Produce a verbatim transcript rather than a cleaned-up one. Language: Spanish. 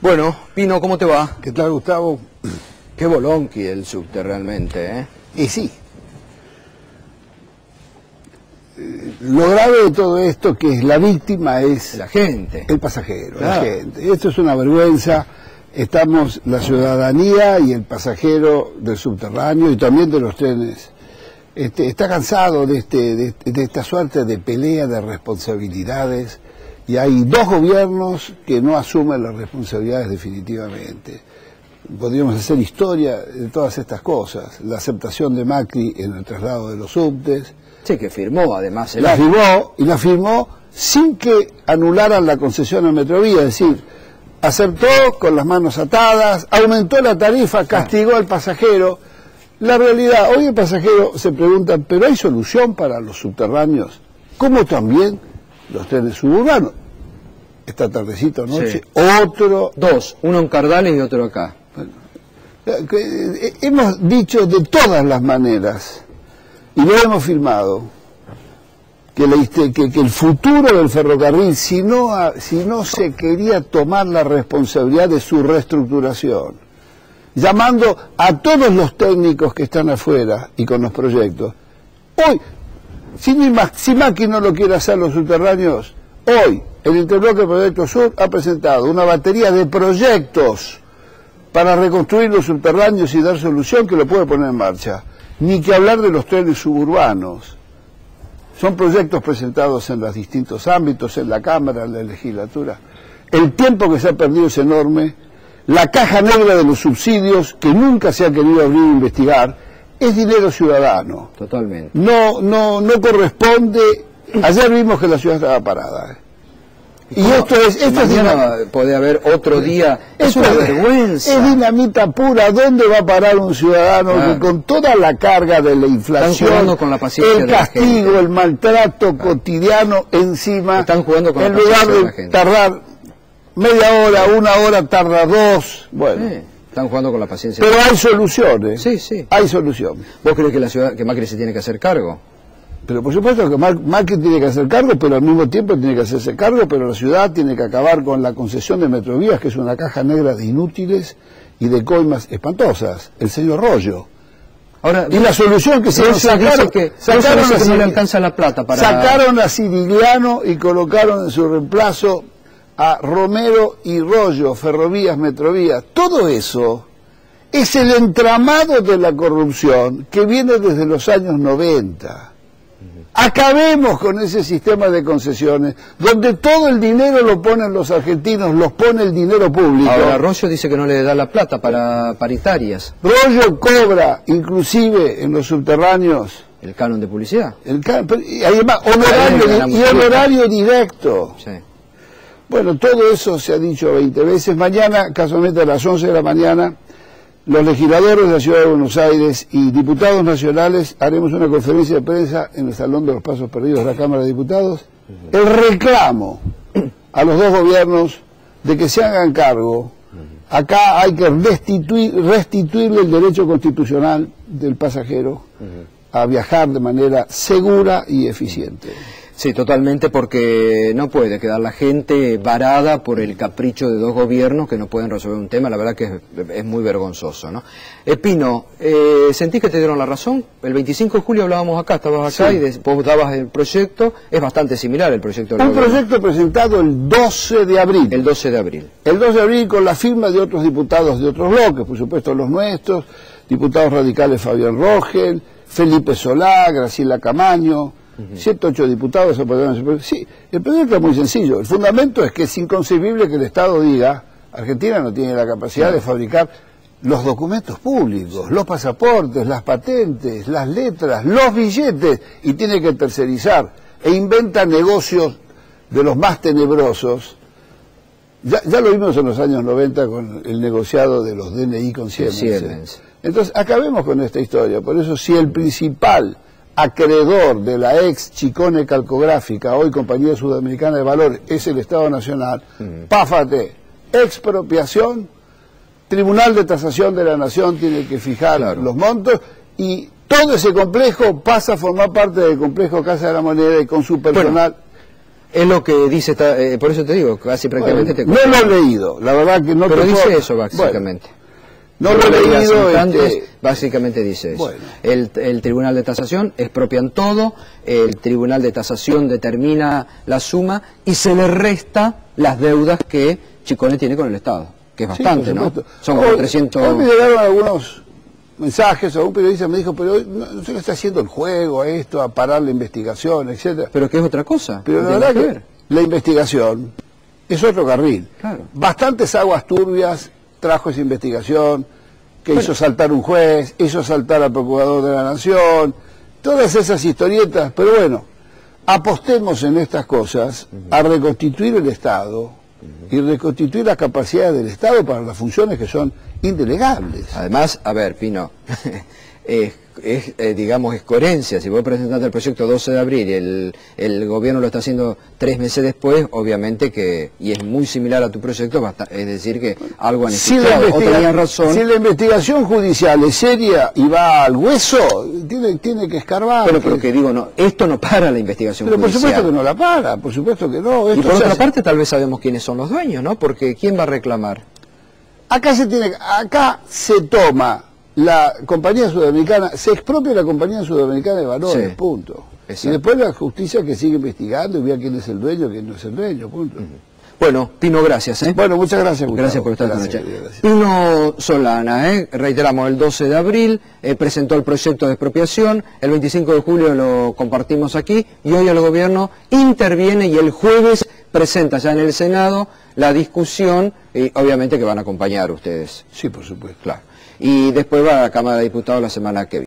Bueno, Pino, ¿cómo te va? ¿Qué tal, Gustavo? Qué bolonqui el subte realmente, ¿eh? Y sí. Lo grave de todo esto que es la víctima es la gente, el pasajero, claro. la gente. Esto es una vergüenza. Estamos la ciudadanía y el pasajero del subterráneo y también de los trenes. Este, está cansado de, este, de, de esta suerte de pelea de responsabilidades y hay dos gobiernos que no asumen las responsabilidades definitivamente. Podríamos hacer historia de todas estas cosas. La aceptación de Macri en el traslado de los subtes. Sí, que firmó además. El la firmó y la firmó sin que anularan la concesión a Metrovía, es decir, aceptó con las manos atadas, aumentó la tarifa, castigó al pasajero. La realidad, hoy el pasajero se pregunta, ¿pero hay solución para los subterráneos? Como también los trenes suburbanos. Esta tardecita o noche, sí. otro... Dos, uno en Cardales y otro acá. Bueno, que, eh, hemos dicho de todas las maneras, y lo hemos firmado, que, la, que, que el futuro del ferrocarril, si no, si no se quería tomar la responsabilidad de su reestructuración, llamando a todos los técnicos que están afuera y con los proyectos, hoy, si, si Macri no lo quiere hacer los subterráneos, hoy el Interbloque Proyecto Sur ha presentado una batería de proyectos para reconstruir los subterráneos y dar solución que lo puede poner en marcha. Ni que hablar de los trenes suburbanos. Son proyectos presentados en los distintos ámbitos, en la Cámara, en la legislatura. El tiempo que se ha perdido es enorme. La caja negra de los subsidios, que nunca se ha querido abrir e investigar, es dinero ciudadano. Totalmente. No, no, no corresponde. Ayer vimos que la ciudad estaba parada. Y no, esto es... Esto mañana es puede haber otro día. Es una vergüenza. Es dinamita pura. ¿Dónde va a parar un ciudadano claro. que con toda la carga de la inflación, están con la paciencia el castigo, de el maltrato claro. cotidiano encima, están jugando con en la lugar de, de la gente. tardar media hora, una hora, tarda dos, bueno... Sí. Están jugando con la paciencia. Pero hay soluciones. Sí, sí. Hay soluciones. ¿Vos crees que la ciudad, que Macri se tiene que hacer cargo? Pero por supuesto que Macri tiene que hacer cargo, pero al mismo tiempo tiene que hacerse cargo, pero la ciudad tiene que acabar con la concesión de Metrovías, que es una caja negra de inútiles y de coimas espantosas. El señor Rollo. Ahora, y la solución que se sacaron, que, sacaron que a, no le alcanza la plata para... sacaron a Cirigliano y colocaron en su reemplazo a Romero y Rollo, Ferrovías, Metrovías. Todo eso es el entramado de la corrupción que viene desde los años noventa. Acabemos con ese sistema de concesiones, donde todo el dinero lo ponen los argentinos, los pone el dinero público. Ahora, Rollo dice que no le da la plata para paritarias. Rollo cobra, inclusive en los subterráneos... ¿El canon de publicidad? El can, y además, honorario, y honorario directo. Sí. Bueno, todo eso se ha dicho veinte veces. Mañana, casualmente a las once de la mañana, los legisladores de la Ciudad de Buenos Aires y diputados nacionales haremos una conferencia de prensa en el Salón de los Pasos Perdidos de la Cámara de Diputados. El reclamo a los dos gobiernos de que se hagan cargo. Acá hay que restituir, restituirle el derecho constitucional del pasajero a viajar de manera segura y eficiente. Sí, totalmente, porque no puede quedar la gente varada por el capricho de dos gobiernos que no pueden resolver un tema. La verdad que es, es muy vergonzoso, ¿no? Eh, Pino, eh, ¿sentís que te dieron la razón? El veinticinco de julio hablábamos acá, estabas acá sí. y de, vos dabas el proyecto. Es bastante similar el proyecto del Un gobierno. Proyecto presentado el doce de abril. El doce de abril. El doce de abril con la firma de otros diputados de otros bloques, por supuesto los nuestros, diputados radicales Fabián Rogel, Felipe Solá, Graciela Camaño... Uh-huh. ciento ocho diputados apoyaron. Sí, el proyecto es muy sencillo. El fundamento es que es inconcebible que el Estado diga, Argentina no tiene la capacidad claro. de fabricar los documentos públicos, los pasaportes, las patentes, las letras, los billetes, y tiene que tercerizar, e inventa negocios de los más tenebrosos. Ya, ya lo vimos en los años noventa con el negociado de los D N I con Siemens. Siemens. Entonces, acabemos con esta historia. Por eso, si el principal acreedor de la ex Chicone Calcográfica, hoy Compañía Sudamericana de Valores, es el Estado Nacional, mm. páfate, expropiación, Tribunal de Tasación de la Nación tiene que fijar claro. los montos, y todo ese complejo pasa a formar parte del complejo Casa de la Moneda y con su personal... Bueno. Es lo que dice, esta, eh, por eso te digo, casi prácticamente bueno, te... No lo he leído, la verdad que no Pero te dice puedo... eso básicamente. Bueno, no lo he leído, instantes, este... básicamente dice eso. Bueno. El, el Tribunal de Tasación expropian todo, el Tribunal de Tasación determina la suma y se le resta las deudas que Chicone tiene con el Estado, que es bastante, sí, ¿no? Son como hoy, trescientos... Hoy me llegaron algunos mensajes, algún periodista me dijo, pero no, no se le está haciendo el juego a esto, a parar la investigación, etcétera. Pero que es otra cosa. Pero no la verdad que que ver. la investigación es otro carril. Claro. Bastantes aguas turbias trajo esa investigación, que bueno. hizo saltar un juez, hizo saltar al procurador de la Nación, todas esas historietas, pero bueno, apostemos en estas cosas uh-huh. a reconstituir el Estado uh-huh. y reconstituir las capacidades del Estado para las funciones que son indelegables. Además, a ver, Pino, es, es eh, digamos, es coherencia. Si vos presentaste el proyecto doce de abril y el, el gobierno lo está haciendo tres meses después, obviamente que, y es muy similar a tu proyecto, basta, es decir que algo han si escuchado, o tenías razón. Si la investigación judicial es seria y va al hueso, tiene, tiene que escarbar. Bueno, que... pero que digo, no, esto no para la investigación pero judicial. Por supuesto que no la para, por supuesto que no. Esto y por otra hace... parte tal vez sabemos quiénes son los dueños, ¿no? Porque ¿quién va a reclamar? Acá se tiene, acá se toma la compañía sudamericana, se expropia la compañía sudamericana de valores, sí, punto. Exacto. Y después la justicia que sigue investigando y vea quién es el dueño, quién no es el dueño, punto. Uh-huh. Bueno, Pino, gracias. ¿eh? Bueno, muchas gracias, Gustavo. Gracias por estar esta noche. Pino Solana, ¿eh? reiteramos, el doce de abril eh, presentó el proyecto de expropiación, el veinticinco de julio lo compartimos aquí y hoy el gobierno interviene y el jueves presenta ya en el Senado la discusión y obviamente que van a acompañar ustedes. Sí, por supuesto. Claro. Y después va a la Cámara de Diputados la semana que viene.